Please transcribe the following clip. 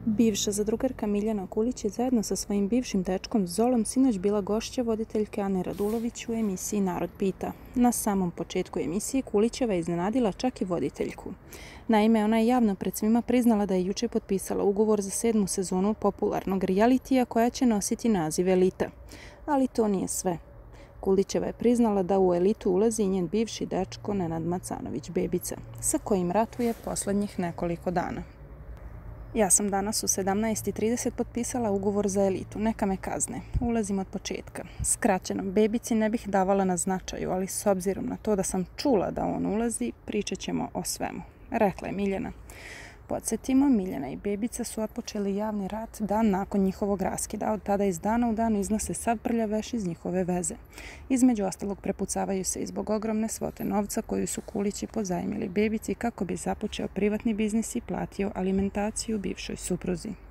Bivša zadrugarka Miljana Kulić je zajedno sa svojim bivšim dečkom Zolom sinoć bila gošća voditeljke Ane Radulović u emisiji Narod pita. Na samom početku emisije Kulićeva je iznenadila čak i voditeljku. Naime, ona je javno pred svima priznala da je juče potpisala ugovor za 7. sezonu popularnog realitija koja će nositi naziv Elita. Ali to nije sve. Kulićeva je priznala da u Elitu ulazi i njen bivši dečko Nenad Macanović Bebica, sa kojim ratuje poslednjih nekoliko dana. Ja sam danas u 17:30 potpisala ugovor za Elitu, neka me kazne. Ulazim od početka. Skraćeno, Bebici ne bih davala na značaju, ali s obzirom na to da sam čula da on ulazi, pričat ćemo o svemu, rekla je Miljana. Podsjetimo, Miljana i Bebica su otpočeli javni rat dan nakon njihovog raskida. Od tada iz dana u dan iznose sav prljav veš iz njihove veze. Između ostalog prepucavaju se i zbog ogromne svote novca koju su Kulići pozajmili Bebici kako bi započeo privatni biznis i platio alimentaciju bivšoj supruzi.